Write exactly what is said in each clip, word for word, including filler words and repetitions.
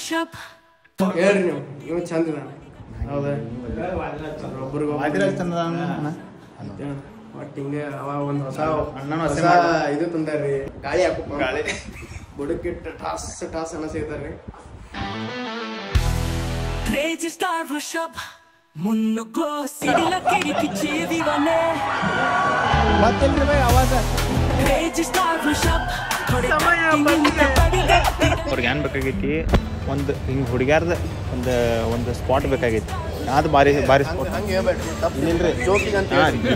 ಹೇಳ್ರಿ ನೀವು ಇವ್ ಚಂದ ಇದಾನೆ ಹೌದಾ ಒಬ್ಬರಿಗೂ ಒಟ್ಟು ಹಿಂಗೆ ಅವ ಒಂದು ಹೊಸ ಅಣ್ಣನ ಹೊಸ ಇದು ತಂದಾರ್ರಿ ಗಾಳಿ ಹಾಕೋ ಗಾಳಿ ಬುಡಕ್ಕಿಟ್ಟ ಟಾಸ್ ಟಾಸ್ ಅನ್ನ ಸೇರ್ತಾರ್ರಿ ಕ್ರೇಜಿ ಸ್ಟಾರ್ ವರ್ಷಪ್ ಮುನ್ನುಗ್ಗೋ ಸಿಡಿಲ ಕಿಡಿಕಿ ಜೀವಿವನೇ ಮತ್ತೆಲ್ರಿ ಬೈ ಆವಾಜ ಕ್ರೇಜಿ ಸ್ಟಾರ್ ವರ್ಷಪ್ ಅವ್ರಿಗೆ ಏನ್ ಬೇಕಾಗೈತಿ ಒಂದು ಹಿಂಗೆ ಹುಡುಗ್ಯಾರ್ದ ಒಂದು ಒಂದು ಸ್ಪಾಟ್ ಬೇಕಾಗೈತಿ ಅದು ಭಾರಿ ಭಾರಿ ಸ್ಪಾಟ್ ಹಂಗೆ ಹೇಳ್ಬೇಡ್ರಿ ತಪ್ಪಿಲ್ರಿ ಜೋಕಿಗೆ ಅಂತ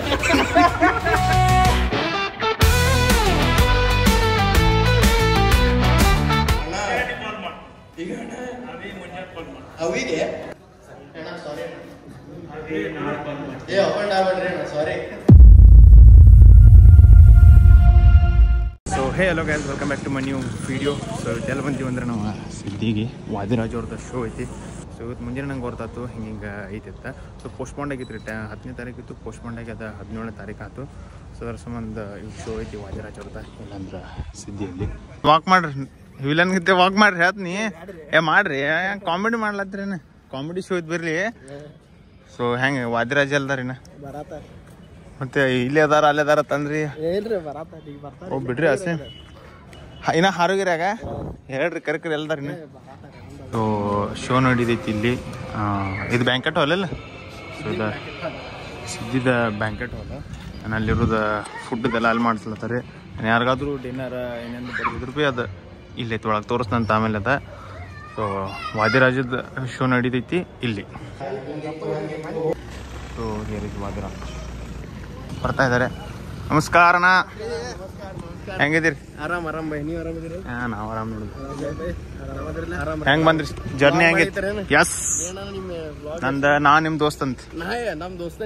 ಅವಿಗೆ ಅಣ್ಣ ಸಾರಿ ಏ ಅಪ್ ಅಂಡ್ ಆಗ್ಬೇಡ್ರಿ ಅಣ್ಣ sorry so hey hello guys welcome back to my new video so ಎಲ್ಲ ಬಂದೀವಿ ಅಂದ್ರೆ ನಾವು ಸಿದ್ದಿಗೆ ವಾದಿರಾಜ್ ಅವ್ರದ್ದು ಶೋ ಐತಿ ಸೊ ಇವತ್ತು ಮುಂಜಾನೆ ನಂಗೆ ಗೊತ್ತಾಯ್ತು ಹಿಂಗೆ ಹಿಂಗೆ ಐತಿತ್ತ ಸೊ ಪೋಸ್ಟ್ಪೋಂಡ್ ಆಗಿತ್ತು ರೀ ಟೆ ಹತ್ತನೇ ತಾರೀಕು ಇತ್ತು ಪೋಸ್ಟ್ಪೋಂಡ್ ಆಗ್ಯದ ಹದಿನೇಳನೇ ತಾರೀಕು ಆಯ್ತು ಸೊ ಅದ್ರ ಸಂಬಂಧ ಈಗ ಶೋ ಐತಿ ವಾದಿರಾಜ್ ಅವ್ರದ್ದು ಇಲ್ಲಾಂದ್ರೆ ಸಿದ್ದಿಯಲ್ಲಿ ವಾಕ್ ಮಾಡ್ರಿ ವಿಲನ್ ಗಿತ್ತೆ ವಾಕ್ ಮಾಡ್ರಿ ಹೇಳ್ತೀನಿ ಏ ಮಾಡ್ರಿ ಕಾಮಿಡಿ ಮಾಡ್ಲತ್ರೇನು ಕಾಮಿಡಿ ಶೋ ಇದ್ದು ಬರಲಿ ಸೊ ಹೆಂಗೆ ವಾದಿರಾಜ್ ಅಲ್ದಾರಿನ ಮತ್ತೆ ಇಲ್ಲಿ ಅದಾರ ಅಲ್ಲಿ ಅದಾರ ತಂದ್ರಿ ಓ ಬಿಡ್ರಿ ಅಷ್ಟೇ ಇನ್ನ ಹಾರೋಗಿರಾಗ ಹೇಳ್ರಿ ಕರ್ಕರಿ ಎಲ್ದಾರ ಇನ್ನ ಸೊ ಶೋ ನಡೀತೈತಿ ಇಲ್ಲಿ ಇದು ಬ್ಯಾಂಕೆಟ್ ಹಾಲ್ ಅಲ್ಲ ಸೊ ಇದ ಸಿದ್ದಿದ ಬ್ಯಾಂಕೆಟ್ ಹಾಲ್ ನಾನು ಅಲ್ಲಿರೋದು ಫುಡ್ದೆಲ್ಲ ಅಲ್ಲಿ ಮಾಡಿಸ್ಲತ್ತಾರೆ ಯಾರಿಗಾದ್ರೂ ಡಿನ್ನರ್ ಏನೇನು ಬರ್ದಿದ್ರು ಭೀ ಅದು ಇಲ್ಲೈತಿ ಒಳಗೆ ತೋರಿಸ್ದಂತ ಆಮೇಲೆ ಅದ ಸೊ ವಾದಿರಾಜದ ಶೋ ನಡೀತೈತಿ ಇಲ್ಲಿ ಸೊ ಹೇರಿದ್ದು ವಾದಿರಾಜ್ ಬರ್ತಾ ಇದ್ದಾರೆ ನಮಸ್ಕಾರಣ ಹೆಂಗಿದ್ದೀರಿ ಆರಾಮ್ ಆರಾಮ್ ಬೈ ನೀವು ಆರಾಮಿದ್ದೀರಿ ಹಾ ನಾವು ಆರಾಮ್ ನೋಡಿದ್ವಿ ಹೆಂಗ್ ಬಂದ್ರಿ ಜರ್ನಿ ಹೆಂಗೈತಿ ಎಸ್ ನಂದ ನಾ ನಿಮ್ ದೋಸ್ತ್ ಅಂತ ನಮ್ ದೋಸ್ತ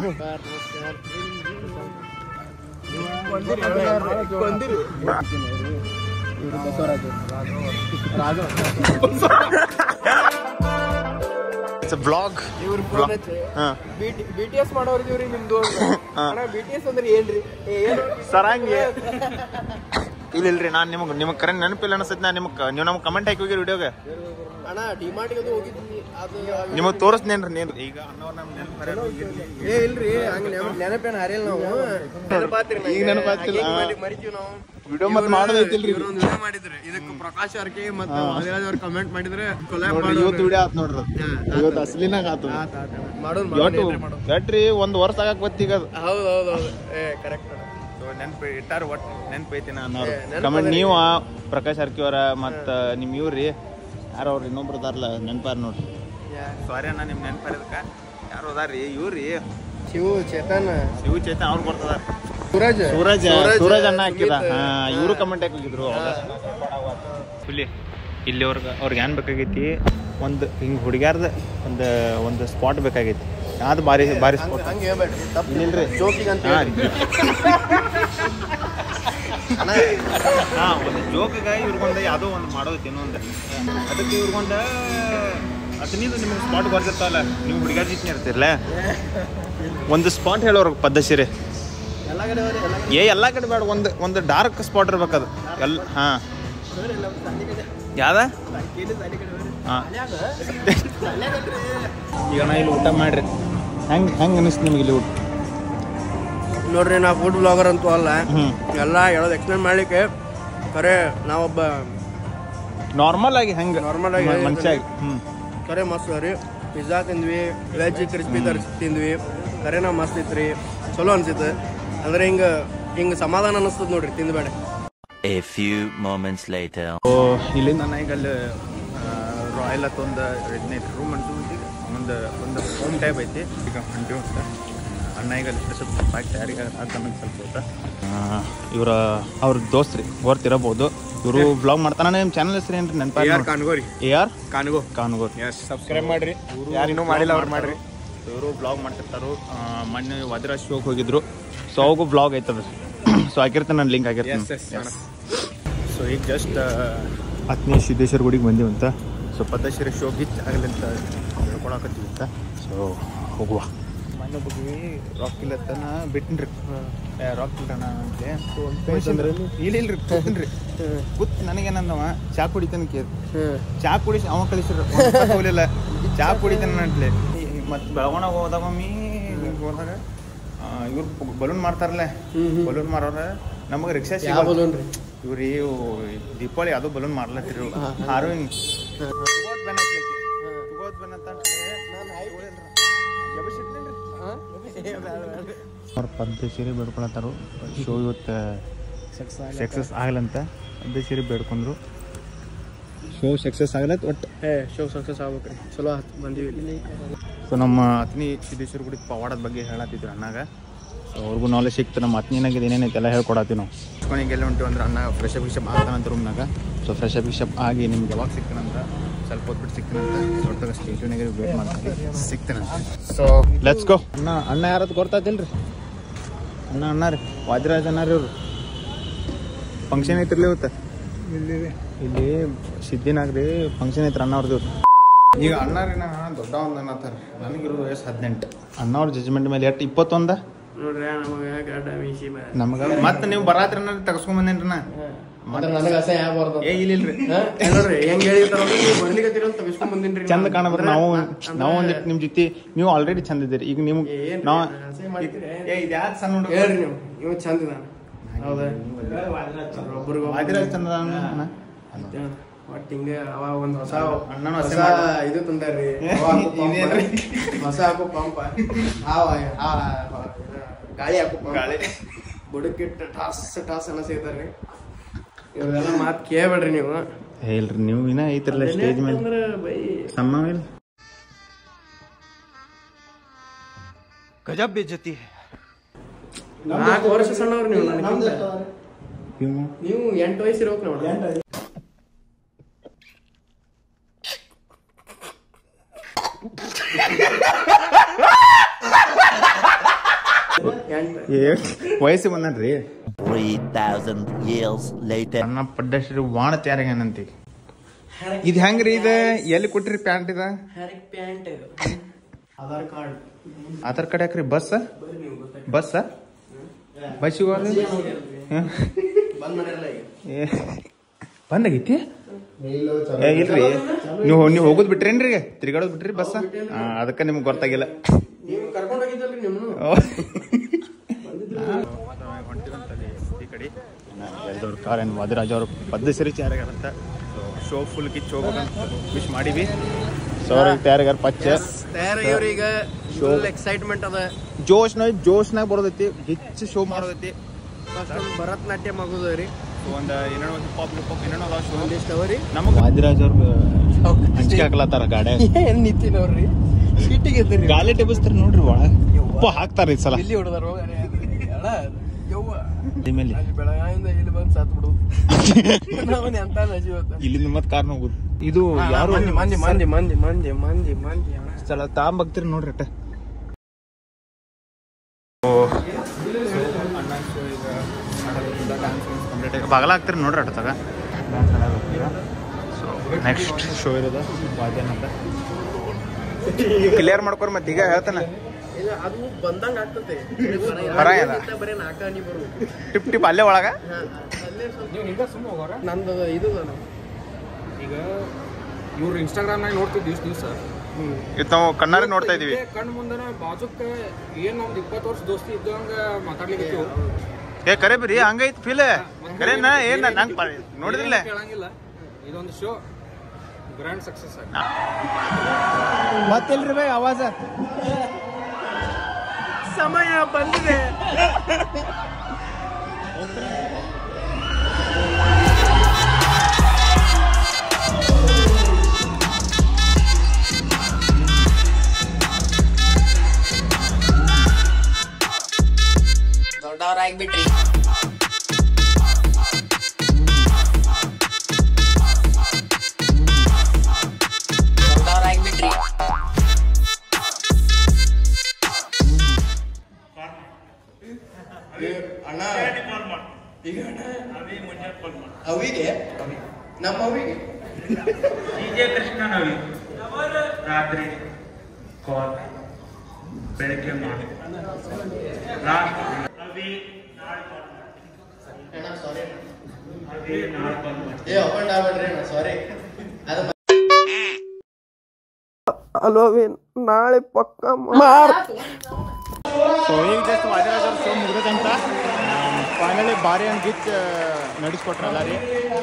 ಇಟ್ಸ್ ಅ ಬ್ಲಾಗ್ ಬಿಟಿಎಸ್ ಮಾಡೋರ್ದಿವ್ರಿ ನಿಮ್ದು ಬಿಟಿಎಸ್ ಅಂದ್ರೆ ಏನ್ರಿ ಸರಂಗಿ ಇಲ್ಲಿಲ್ರಿ ನಾನ್ ನಿಮಗ್ ನಿಮಗ್ ಕರೆ ನೆನಪಿಲ್ಲ ಅನ್ಸತ್ ನಾ ನಿಮಗ್ ನೀವು ನಮ್ಗೆ ಕಮೆಂಟ್ ಹಾಕಿ ಹೋಗಿರಿ ವಿಡಿಯೋಗೆ ಅಣ್ಣ ಡಿಮಾರ್ಟ್ಗೆ ಅದು ಹೋಗಿದ್ದೀನಿ ಅದು ನಿಮಗ್ ತೋರಿಸ್ನೇನ್ರಿ ನೀನ್ ಈಗ ಏ ಇಲ್ರಿ ಹಂಗ ನೆನಪೇನು ಹರಿಯಲ್ಲ ನಾವು ಈಗ ನೆನಪಾತಿಲ್ಲ ಮರಿತೀವಿ ನಾವು ವಿಡಿಯೋ ಮತ್ತೆ ಮಾಡೋದೈತಿಲ್ರಿ ವಿಡಿಯೋ ಮಾಡಿದ್ರೆ ಇದಕ್ಕೆ ಪ್ರಕಾಶ್ ಅರ್ಕೆ ಮತ್ತೆ ವಾದಿರಾಜ್ ಅವ್ರು ಕಮೆಂಟ್ ಮಾಡಿದ್ರೆ ಇವತ್ತು ವಿಡಿಯೋ ಆತ್ ನೋಡ್ರಿ ಇವತ್ತು ಅಸಲಿನಾಗ ಆತು ಗಟ್ರಿ ಒಂದ್ ವರ್ಷ ಆಗಕ್ ಬತ್ತೀಗ ಅದು ಹೌದು ಹೌದು ಹೌದು ಏ ಕರೆಕ್ಟ್ ನೆನಪು ಇಟ್ಟಾರ ಒಟ್ಟು ನೆನಪೈತಿನ ಅನ್ನೋರು ಕಮೆಂಟ್ ನೀವು ಪ್ರಕಾಶ್ ಅರ್ಕಿ ಅವರ ಮತ್ತ ನಿಮ್ ಇವ್ರಿ ಯಾರ ಅವ್ರ ಇನ್ನೊಬ್ರು ಅದಾರಲ್ಲ ನೆನಪಾರ ನೋಡ್ರಿ ಸಾರಿ ಅಣ್ಣ ನಿಮ್ ನೆನಪಾರದಕ್ಕ ಯಾರು ಅದಾರ್ರಿ ಇವ್ರಿ ಶಿವು ಚೇತನ್ ಶಿವು ಚೇತನ್ ಅವ್ರು ಬರ್ತದಾರ ಸೂರಜ್ ಸೂರಜ್ ಸೂರಜ್ ಅನ್ನ ಹಾಕಿದ ಹಾ ಇವರು ಕಮೆಂಟ್ ಹಾಕಿ ಹೋಗಿದ್ರು ಫುಲ್ಲಿ ಇಲ್ಲಿ ಅವ್ರಿಗೆ ಅವ್ರಿಗೆ ಏನ್ ಬೇಕಾಗೈತಿ ಒಂದು ಹಿಂಗ್ ಹುಡುಗ್ಯಾರ್ದ ಒಂದು ಒಂದು ಸ್ಪಾಟ್ ಬೇಕಾಗೈತಿ ಅದು ಭಾರಿ ಭಾರಿ ಸ್ಪಾಟ್ ಹಂಗೆ ಹೇಳ್ಬೇಡ್ರಿ ಇಲ್ಲಿಲ್ರಿ ಜೋಕಿಗೆ ಅಂತ ಹಾ ಒಂದು ಜೋಕಿಗೆ ಇವ್ರಿಗೊಂದು ಯಾವುದೋ ಒಂದು ಮಾಡೋದೈತಿ ಇನ್ನೊಂದು ಅದಕ್ಕೆ ಇವ್ರಿಗೊಂದು ಅದನ್ನಿಂದ ನಿಮ್ಗೆ ಸ್ಪಾಟ್ ಬರ್ತಿರ್ತಾವಲ್ಲ ನೀವು ಹುಡುಗಾರ ಜೀತ್ನೇ ಇರ್ತಿರ್ಲ ಒಂದು ಸ್ಪಾಟ್ ಹೇಳೋರ್ಗೆ ಪದ್ಧತಿ ರೀ ಏ ಎಲ್ಲ ಕಡೆ ಬೇಡ ಒಂದು ಒಂದು ಡಾರ್ಕ್ ಸ್ಪಾಟ್ ಇರ್ಬೇಕದು ಎಲ್ಲ ಹಾಂ ಯಾವ್ದ ಹಾಂ ಈಗ ನಾ ಇಲ್ಲಿ ಊಟ ಮಾಡ್ರಿ ಹೆಂಗೆ ಹೆಂಗೆ ಅನಿಸ್ತು ನಿಮ್ಗೆ ಇಲ್ಲಿ ಊಟ ನೋಡ್ರಿ ನಾ ಫುಡ್ ಬ್ಲಾಗರ್ ಅಂತೂ ಅಲ್ಲ ಎಲ್ಲ ಹೇಳೋದು ಎಕ್ಸ್ಪ್ಲೇನ್ ಮಾಡ್ಲಿಕ್ಕೆ ಖರೆ ನಾವೊಬ್ಬ ನಾರ್ಮಲ್ ಆಗಿ ಹೆಂಗೆ ನಾರ್ಮಲ್ ಆಗಿ ಮನುಷ್ಯ ಹ್ಞೂ ಖರೆ ಮಸ್ತ್ ರೀ ಪಿಜ್ಜಾ ತಿಂದ್ವಿ ವೆಜ್ ಕ್ರಿಸ್ಪಿ ತರಿಸಿ ತಿಂದ್ವಿ ಖರೇನ ಮಸ್ತ್ ಇತ್ತು ರೀ ಚಲೋ ಅನ್ಸಿತ್ತು ಅಂದ್ರೆ ಹಿಂಗೆ ಹಿಂಗೆ ಸಮಾಧಾನ ಅನಿಸ್ತದ ನೋಡ್ರಿ ತಿಂದ್ಬೇಡ A few moments later. ಓ ಇಲ್ಲಿಂದ ನಾನು ಈಗ ಅಲ್ಲಿ ರಾಯಲ್ ಅಂತ ಒಂದು ಹದಿನೈದು ರೂಮ್ ಅಂಟು ಒಂದು ಒಂದು ಹೋಮ್ ಟೈಪ್ ಐತಿ ಈಗ ಹೊಂಟಿವಿ ಅಂತ ಅಣ್ಣ ಈಗ ಅಲ್ಲಿ ಸ್ವಲ್ಪ ಪ್ಯಾಕ್ ತಯಾರಿಗೆ ಅಂತ ಸ್ವಲ್ಪ ಗೊತ್ತಾ ಇವರ ಅವ್ರ ದೋಸ್ತ್ ರೀ ಗೊತ್ತಿರಬಹುದು ಇವರು ಬ್ಲಾಗ್ ಮಾಡ್ತಾನೆ ನಿಮ್ಮ ಚಾನಲ್ ಹೆಸರು ಏನ್ರಿ ನೆನಪ ಕಾನ್ಗೋರಿ ಎ ಆರ್ ಕಾನ್ಗೋ ಕಾನ್ಗೋ ಸಬ್ಸ್ಕ್ರೈಬ್ ಮಾಡ್ರಿ ಯಾರು ಇನ್ನೂ ಮಾಡಿಲ್ಲ ಅವ್ರು ಮಾಡ್ರಿ ಇವರು ಬ್ಲಾಗ್ ಮಾಡ್ತಿರ್ತಾರು ಮೊನ್ನೆ ವಾದಿರಾಜ್ ಶೋಗೆ ಹೋಗಿದ್ರು ಸೊ ಅವಾಗೂ ಬ್ಲಾಗ್ ಐತದ ಸೊ ಹಾಕಿರ್ತಾನೆ ನಾನು ಲಿಂಕ್ ಆಗಿರ್ತೀನಿ ಸೊ ಈಗ ಜಸ್ಟ್ ಹತ್ತನೇ ಸಿದ್ದೇಶ್ವರ ಗುಡಿಗೆ ಬಂದೀವಿ ಅಂತ ಸೊ ಪದ್ಧಶ್ರೀ ಶೋ ಗಿಚ್ ಆಗಲಿ ಅಂತ ಹೇಳ್ಕೊಳಕತ್ತೀವಿ ಅಂತ ಸೊ ಹೋಗುವ ಮೊನ್ನೆ ಬಗ್ಗೆ ರಾಕ್ ಇಲ್ಲತ್ತನ ಬಿಟ್ಟಿನ್ರಿ ರಾಕ್ ಇಲ್ಲಣ್ಣ ಅಂತಲೇ ಇಲ್ಲ ಇಲ್ರಿ ಕೂತೀನ್ರಿ ಕೂತ್ ನನಗೇನಂದವ ಚಾ ಕುಡಿತಾನ ಕೇಳಿ ಚಾ ಕುಡಿಸಿ ಅವ ಕಳಿಸ್ರಿ ಹೋಗ್ಲಿಲ್ಲ ಚಾ ಕುಡಿತಾನ ಅಂತಲೇ ಮತ್ತು ಬೆಳಗೋಣ ಹೋದಾಗೊಮ್ಮಿ ಹೋದಾಗ ಇವ್ರು ಬಲೂನ್ ಮಾರ್ತಾರಲ್ಲ ಬಲೂನ್ ಮಾರೋರ ನಮಗೆ ರಿಕ್ಷಾ ಸಿಗ ಬಲೂನ್ ರೀ ಇವ್ರಿ ದೀಪಾವಳಿ ಅದು ಬಲೂನ್ ಮಾರ್ಲತ್ತಿರಿ ಹಾರೋಯಿನ್ ತಗೋತ್ ಬೆನ್ ಹಾಕ್ಲಿಕ್ಕೆ ತಗೋತ್ ಬೆನ್ ಅಂತ ಅವ್ರ ಪದ್ಧ ಸೀರೆ ಬೇಡ್ಕೊಳತ್ತಾರು ಶೋ ಇವತ್ತು ಸಕ್ಸಸ್ ಆಗಲಂತ ಪದ್ಧ ಸೀರೆ ಬೇಡ್ಕೊಂಡ್ರು ಶೋ ಸಕ್ಸಸ್ ಆಗಲತ್ತ ಒಟ್ಟು ಏ ಶೋ ಸಕ್ಸಸ್ ಆಗ್ಬೇಕ್ರಿ ಚಲೋ ಆಯ್ತು ಬಂದೀವಿ ಇಲ್ಲಿ ಸೊ ನಮ್ಮ ಅತ್ನಿ ಸಿದ್ದೇಶ್ವರ ಗುಡಿ ಪವಾಡದ ಬಗ್ಗೆ ಹೇಳತ್ತಿದ್ರು ಅಣ್ಣಾಗ ಸೊ ಅವ್ರಿಗೂ ನಾಲೆಜ್ ಸಿಕ್ತು ನಮ್ಮ ಅತ್ನಿನಾಗ ಏನೇನೈತೆ ಎಲ್ಲ ಹೇಳ್ಕೊಡತ್ತೀವಿ ನಾವು ಕೊನೆಗೆ ಎಲ್ಲ ಹೊಂಟಿವಿ ಅಂದ್ರೆ ಅಣ್ಣ ಫ್ರೆಶ್ ಅಪ್ ಗಿಶಪ್ ಆಗ್ತಾನಂತ ರೂಮ್ನಾಗ ಸೊ ಫ್ರೆಶ್ ಅಪ್ ಗಿಶಪ್ ಆಗಿ ನಿಮ್ಗೆ ಯಾವಾಗ ಸಿಗ್ತಾನಂತ ಸ್ವಲ್ಪ ಹೊತ್ಬಿಟ್ಟು ಸಿಗ್ತಾನಂತ ದೊಡ್ಡ ಸ್ಟೇಷನ್ಗೆ ವೇಟ್ ಮಾಡ್ತೀನಿ ಸಿಗ್ತಾನಂತ ಸೊ ಲೆಟ್ಸ್ ಗೋ ಅಣ್ಣ ಅಣ್ಣ ಯಾರದ್ದು ಗೊತ್ತಾತಿಲ್ರಿ ಅಣ್ಣ ಅಣ್ಣ ರೀ ವಾದಿರಾಜ್ ಅಣ್ಣ ರೀ ಅವ್ರು ಫಂಕ್ಷನ್ ಐತಿರ್ಲಿ ಇವತ್ತು ಇಲ್ಲಿ ಇಲ್ಲಿ ಸಿದ್ದಿನಾಗ ರೀ ಫಂಕ್ಷನ್ ಐತ್ರಿ ಅಣ್ಣ ಅವ್ರದ್ದು ಈಗ ಅಣ್ಣರಿನ ದೊಡ್ಡ ಒಂದು ಅನ್ನತ್ತಾರ ನನಗಿರೋದು ವಯಸ್ಸು ಹದಿನೆಂಟು ಅಣ್ಣವ್ರ ಜಜ್ಮೆಂಟ್ ಮೇಲೆ ಎಷ್ಟು ಇಪ್ಪತ್ತೊಂದ ನೋಡ್ರಿ ನಮಗೆ ಗಡ್ಡ ಮೀಸಿ ನಮಗ ಮತ್ತೆ ನೀವು ಬರಾತ್ರಿ ತಗಸ್ಕೊಂಡ್ ಬಂದೇನ್ರಿ ನಾ ನನಗೆ ಅಸಹ್ಯ ಆಗ್ಬಾರ್ದು ಏ ಇಲ್ಲಿಲ್ರಿ ನೋಡ್ರಿ ಹೆಂಗ್ ಹೇಳಿರ್ತಾರ ಬರ್ಲಿಕ್ಕೆ ತಗಸ್ಕೊಂಡ್ ಬಂದಿನ್ರಿ ಚಂದ ಕಾಣಬೇಕು ನಾವು ನಾವು ಒಂದಿಟ್ಟು ನಿಮ್ ಜೊತೆ ನೀವು ಆಲ್ರೆಡಿ ಚಂದ ಇದ್ದೀರಿ ಈಗ ನೀವು ನಾವ್ ಏ ಇದು ಯಾಕೆ ಸಣ್ಣ ಹುಡುಗ ಹೇಳ್ರಿ ನೀವು ಇವ್ ಚಂದ ನಾನು ಹೌದಾ ಒಬ್ರಿಗೂ ವಾದಿರಾಜ್ ಚಂದ ಒಟ್ಟು ಹಿಂಗೆ ಅವ ಒಂದ್ ಹೊಸ ಅಣ್ಣನ ಹೊಸ ಇದು ತಂದಾರ್ರಿ ಹೊಸ ಹಾಕೋ ಪಂಪ ಗಾಳಿ ಹಾಕೋ ಗಾಳಿ ಬುಡಕ್ಕಿಟ್ಟು ಟಾಸ್ ಟಾಸ್ ಅನ್ನ ಸೇತಾರ್ರಿ ಇವೆಲ್ಲ ಮಾತು ಕೇಳ್ಬೇಡ್ರಿ ನೀವು ಹೇಳ್ರಿ ನೀವು ಇನ್ನ ಐತ್ರಲ್ಲ ಸ್ಟೇಜ್ ಮೇಲೆ ಬೈ ಸಮ್ಮ ಮೇಲೆ ಗಜಬ್ ಬೇಜತಿ ನಾಲ್ಕು ವರ್ಷ ಸಣ್ಣವ್ರು ನೀವು ನನಗಿಂತ. ನೀವು ಎಂಟು ವಯಸ್ಸು ಇರೋಕೆ ನೋಡಿ ವಯಸ್ಸು ಬಂದನ್ರಿ three thousand years later. ಅಣ್ಣ ಪಡ್ಡಶ್ರೀ ವಾಣ ತಯಾರಾಗ್ಯಾನಂತಿ ಇದು ಹೆಂಗ್ರಿ ಇದ ಎಲ್ಲಿ ಕೊಟ್ರಿ ಪ್ಯಾಂಟ್ ಇದ pant Aadhaar card Aadhaar card ಯಾಕ್ರಿ ಬಸ್ ಬಸ್ ಬಸ್ ಬಂದಾಗೈತಿ ಏ ಇಲ್ರಿ ನೀವು ನೀವು ಹೋಗೋದ್ ಬಿಟ್ರೇನ್ರಿ ತಿರ್ಗಾಡೋದ್ ಬಿಟ್ರಿ ಬಸ್ ಅದಕ್ಕೆ ನಿಮ್ಗೆ ಗೊತ್ತಾಗಿಲ್ಲ ನೀವು ಕರ್ಕೊಂಡು ಹೋಗಿದ್ದಲ್ರಿ ನಿಮ್ಮನ್ನು ಈ ಕಡೆ ಎಲ್ದವ್ರ ಕಾರ್ ಏನು ವಾದಿರಾಜ್ ಅವರು ಪದ್ಧ ಸರಿ ತಯಾರಾಗ್ಯಾರಂತ ಶೋ ಫುಲ್ ಕಿಚ್ ಹೋಗ್ಬೇಕಂತ ವಿಶ್ ಮಾಡೀವಿ ಸೊ ಅವ್ರಿಗೆ ತಯಾರಾಗ್ಯಾರ ಪಚ್ಚ ತಯಾರಾಗ್ಯವ್ರಿ ಈಗ ಫುಲ್ ಎಕ್ಸೈಟ್ಮೆಂಟ್ ಅದ ಜೋಶ್ನ ಜೋಶ್ನಾಗ ಬರೋದೈತಿ ಹೆಚ್ಚು ಶೋ ಮಾಡೋದೈತಿ ಭರತನಾಟ್ಯ ಆಗೋದ್ರಿ ಒಂದು ಏನೇನೋ ಒಂದು ಪಾಪ್ ಪಾಪ್ ಏನೇನೋ ಅದಾವ ಶೋ ಒಂದಿಷ್ಟು ಅವರಿ ನಮಗೆ ವಾದಿರಾಜ್ ಅವ್ರು ಹಂಚಿಕೆ ಹಾಕ್ಲತ್ತಾರ ಗಾಡಿ ಏನ್ ನಿಂತಿನವ್ರಿ ಸೀಟಿಗೆ ಎದ್ದಿರಿ ಗಾಲಿ ಟೆಬಸ್ತಾರ ನೋಡ್ರಿ ಒಳ ಉಪ್ಪ ಹಾಕ್ತಾರ ಈ ಸಲ ಇಲ್ಲಿ ಹೊಡೆದಾರ ಹೋಗ್ರಿ ಅಣ್ಣ ಯವ್ವ ಮೇಲೆ ಅಲ್ಲಿ ಬೆಳಗಾವಿಂದ ಇಲ್ಲಿ ಬಂದು ಸಾತ್ ಬಿಡುದು ನಾವನ್ ಎಂತ ನಜೀವತ್ತ ಇಲ್ಲಿಂದ ಮತ್ತೆ ಕಾರ್ನ ಹೋಗುದು ಇದು ಯಾರು ಮಂದಿ ಮಂದಿ ಮಂದಿ ಮಂದಿ ಮಂದಿ ಮಂದಿ ಮಂದಿ ಸ್ಥಳ ತಾಂಬಗ್ತೀರಿ ನೋಡ್ರಿ ಅಟ್ಟ ಬಾಗಲ ಹಾಕ್ತೀರಿ ನೋಡ್ರಿ ಅಟ್ಟ ತಗ ಸೊ ನೆಕ್ಸ್ಟ್ ಶೋ ಇರೋದು ವಾದ್ಯನ ಅಂತ ಕ್ಲಿಯರ್ ಮಾಡ್ಕೊರಿ ಮತ್ತೆ ಈಗ ಹೇಳ್ತಾನೆ ಅದು ಬಂದಂಗ ಆಗ್ತತೆ ಬರ ಅದ ಬರೀ ನಾಲ್ಕ ಹನಿ ಬರು ಟಿಪ್ ಟಿಪ್ ಅಲ್ಲೇ ಒಳಗ ಅಲ್ಲೇ ಸ್ವಲ್ಪ ನಂದು ಇದು ಈಗ ಇವ್ರು ಇನ್ಸ್ಟಾಗ್ರಾಮ್ನಾಗ ನೋಡ್ತಿದ್ವಿ ದಿವ್ಸ ದಿವಸ ಇದು ನಾವು ಕಣ್ಣಾರೆ ನೋಡ್ತಾ ಇದೀವಿ ಕಣ್ಣು ಮುಂದೆ ಬಾಜುಕ್ ಏನ್ ನಮ್ದು ಇಪ್ಪತ್ತು ವರ್ಷ ದೋಸ್ತಿ ಇದ್ದಂಗ ಮಾತಾಡ್ಲಿಕ್ಕೆ ಏ ಕರೆ ಬಿರಿ ಹಂಗೈತಿ ಫೀಲ್ ಕರೆನಾ ಏನ್ ನಂಗೆ ನೋಡಿದ್ರಲ್ಲ ಕೇಳಂಗಿಲ್ಲ ಇದೊಂದು ಶೋ ಗ್ರ್ಯಾಂಡ್ ಸಕ್ಸಸ್ ಆಗಿ ಮತ್ತಿಲ್ರಿ ಬೈ ಆವಾಜ ಸಮಯ ಬಂದಿದೆ ದೊಡ್ಡವರಾಗ್ಬಿಟ್ರಿ ದೊಡ್ಡವರಾಗ್ಬಿಟ್ರಿ ಅಣ್ಣ ಈಗ ಅವಿಗೆ ನಮ್ಮ ಅವಿಗೆ ವಿಜಯ ಕೃಷ್ಣನವಿ ರಾತ್ರಿ ಕಾಲ್ ಬೆಳಗ್ಗೆ ಮಾಡಿ ಅಲ್ವಾ ನಾಳೆ ಪಕ್ಕ ಮಾರ್ ಸೊ ಈಗ ಜಸ್ಟ್ ವಾದಿರಾಜ್ ಅವ್ರ ಶೋ ಮುಗ್ದೈತಂತ ಫೈನಲಿ ಭಾರಿ ಹಂಗೆ ಗಿಚ್ ನಡೆಸ್ಕೊಟ್ರಲ್ಲ ರೀ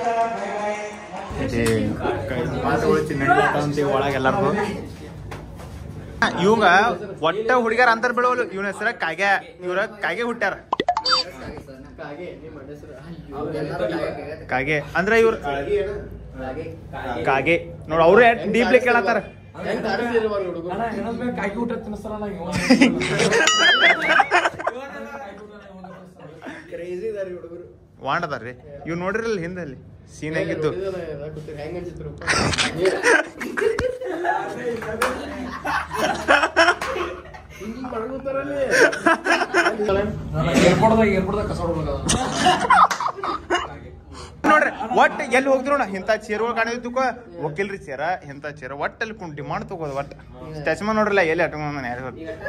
ಮಾತುಗಳು ಒಳಗೆ ಎಲ್ಲರಿಗೂ ಇವಂಗ ಒಟ್ಟ ಹುಡುಗ್ಯಾರ ಅಂತಾರ ಬಿಡೋಲ್ಲ ಇವನ ಹೆಸರ ಕಾಗೆ ಇವ್ರ ಕಾಗೆ ಹುಟ್ಟ್ಯಾರ ಕಾಗೆ ಅಂದ್ರೆ ಇವ್ರ ಕಾಗೆ ನೋಡ ಅವ್ರು ಡೀಪ್ಲಿ ಕೇಳತ್ತಾರ ವಾಂಡದಾರ್ರಿ ಇವ್ ನೋಡ್ರಿಲ್ಲ ಹಿಂದಲ್ಲಿ ಸೀನ್ ಆಗಿದ್ದು ನೋಡ್ರಿ ಒಟ್ ಎಲ್ಲಿ ಹೋಗ್ತಿರೋಣ ಇಂಥ ಚೇರ್ಗಳು ಕಾಣಿದ್ದಕ್ಕ ವಕೀಲ್ರಿ ಚೇರ ಇಂಥ ಚೇರ ಒಟ್ಟಲ್ಲಿ ಕುಂಡ್ ಡಿಮಾಂಡ್ ತಗೋದು ಒಟ್ಟು ಚಶ್ಮಾ ನೋಡ್ರಲ್ಲ ಎಲ್ಲಿ ಅಟ್ಕೊಂಡ್ ಯಾರು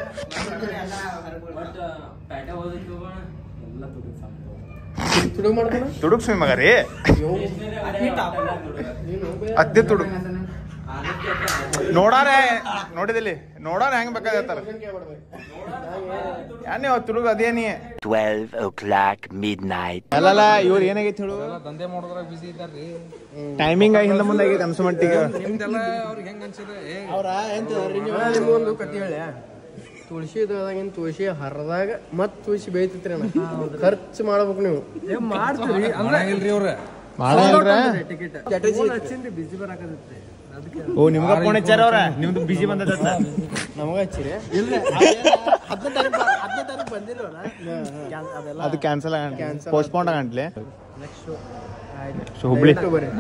ತುಡುಕ್ ಸುಮ್ಮಿ ಮಗ ರೀ ಅದ್ದೇ ತುಡುಕ್ ನೋಡಾರ ನೋಡಿದಿಲ್ಲಿ ನೋಡಾರ ಹೆಂಗ್ ಬೇಕಾಗತ್ತಾರ ಯಾನೇ ತುಡುಗ್ ಅದೇನಿ twelve o'clock midnight. ಅಲ್ಲಲ್ಲ ಇವ್ರು ಏನಾಗೈತಿ ಹೇಳು ದಂಧೆ ಮಾಡೋದ್ರಾಗ ಬಿಸಿ ಇದ್ದಾರ್ರಿ ಟೈಮಿಂಗ್ ಹಿಂದ ಮುಂದೆ ಆಗೈತೆ ಅನ್ಸೋ ಮಟ್ಟಿಗೆ ನಿಮ್ದೆಲ್ಲ ಅವ್ರಿಗೆ ಹೆಂಗ್ ಅನ್ಸಿದೆ ಅವ್ರ ನಿಮ್ಗೊಂದು ಕತಿ ಹೇಳ ತುಳಸಿ ಇದ್ರದಾಗಿನ ತುಳಸಿ ಹರಿದಾಗ ಮತ್ ತುಳಸಿ ಬೇಯ್ತೈತ್ರಿ ಅಣ್ಣ ಖರ್ಚು ಮಾಡ್ಬೇಕು ನೀವು ಮಾಡ್ತೀರಿ ಅಂದ್ರೆ ಇಲ್ರಿ ಅವ್ರ ಬಿಸಿ ಬರಾಕತ್ತೆ ಓ ನಿಮ್ಗ ಫೋನ್ ಹಚ್ಚಾರ ಅವ್ರ ನಿಮ್ದು ಬಿಸಿ ಬಂದದ ನಮಗ ಹಚ್ಚಿರಿ ಅದು ಕ್ಯಾನ್ಸಲ್ ಪೋಸ್ಟ್ಪೋಂಡ್ ಆಗಂಟ್ಲಿ ಹುಬ್ಳಿ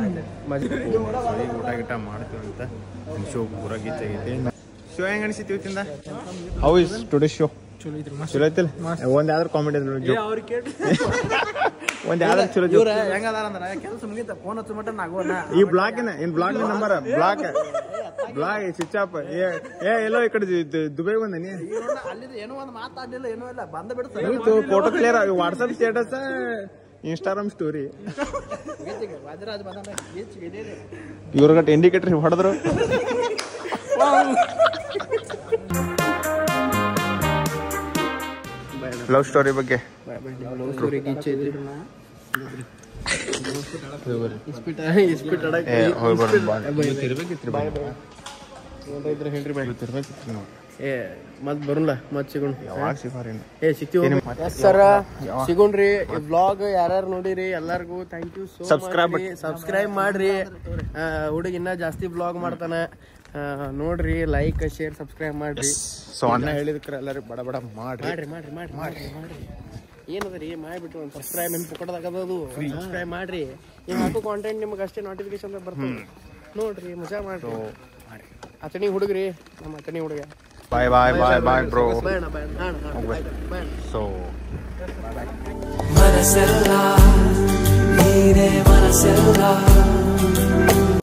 ಊಟ ಗಿಟ ಮಾಡ್ತೀವಿ ಅಂತ ಶೋ ಪೂರ ಗೀಚಾಗೈತಿ ಶೋ ಹೆಂಗ್ ಅನಿಸಿತಿ ಇವತ್ತಿಂದ ಹೌ ಇಸ್ ಟುಡೇ ಶೋ ಚಲೋ ಐತಿಲ್ಲ ಒಂದ್ ಯಾವ್ದಾರು ಕಾಮಿಡಿ ಒಂದ್ ಯಾವ್ದಾರು ಚಲೋ ಹೆಂಗದಾರ ಅಂದ್ರ ಕೆಲಸ ಮುಗಿತ ಫೋನ್ ಹಚ್ಚ ಮಟ್ಟ ನಾಗೋಣ ಈ block in block number block block switch off ಏ ಎಲ್ಲೋ ಈ ಕಡೆ ದುಬೈ ಬಂದನಿ ಅಲ್ಲಿ ಏನೋ ಒಂದು ಮಾತಾಡ್ಲಿಲ್ಲ ಏನೋ ಇಲ್ಲ ಬಂದ ಬಿಡ್ತಾರೆ photo clear WhatsApp status Instagram story ಇವ್ರಗಟ್ ಇಂಡಿಕೇಟರ್ ಹೊಡೆದ್ರು ಲವ್ ಸ್ಟೋರಿ ಬಗ್ಗೆ ಏ ಮತ್ ಬರುಲ್ಲ ಮತ್ ಸಿಗೋಣ ಯಾವಾಗ ಸಿಫಾರಿ ಏ ಸಿಗ್ತೀವಿ ಸರ ಸಿಗೋಣ್ರಿ ವ್ಲಾಗ್ ಯಾರ್ಯಾರು ನೋಡಿರಿ ಎಲ್ಲಾರ್ಗು thank you so subscribe subscribe ಮಾಡ್ರಿ ಹುಡುಗ ಇನ್ನ ಜಾಸ್ತಿ ವ್ಲಾಗ್ ಮಾಡ್ತಾನ ನೋಡ್ರಿ ಲೈಕ್ ಶೇರ್ ಸಬ್ಸ್ಕ್ರೈಬ್ ಮಾಡ್ರಿ ಸೊ ಅಣ್ಣ ಹೇಳಿದಕ್ರೆ ಎಲ್ಲರೂ ಬಡ ಬಡ ಮಾಡ್ರಿ ಮಾಡ್ರಿ ಮಾಡ್ರಿ ಮಾಡ್ರಿ ಮಾಡ್ರಿ ಮಾಡ್ರಿ ಏನದ್ರಿ ಮಾಡ್ಬಿಟ್ಟು ಒಂದು ಸಬ್ಸ್ಕ್ರೈಬ್ ಏನು ಪುಕ್ಕಡದಾಗದು ಸಬ್ಸ್ಕ್ರೈಬ್ ಮಾಡ್ರಿ ನೀವು ಹಾಕೋ ಕಾಂಟೆಂಟ್ ನಿಮ್ಗೆ ಅಷ್ಟೇ ನೋಟಿಫಿಕೇಶನ್ ಬರ್ತದೆ ನೋಡ್ರಿ ಮಜಾ ಮಾಡ್ರಿ ಅತಣಿ ಹುಡುಗ್ರಿ ನಮ್ಮ ಅತಣಿ ಹುಡುಗ ಬಾಯ್ ಬಾಯ್ ಬಾಯ್ ಬಾಯ್ ಬ್ರೋ ಬೇಡ ಬೇಡ ಬೇಡ ಸೊ ಮನಸ್ಸೆಲ್ಲ ನೀನೇ ಮನಸ್ಸೆಲ್ಲ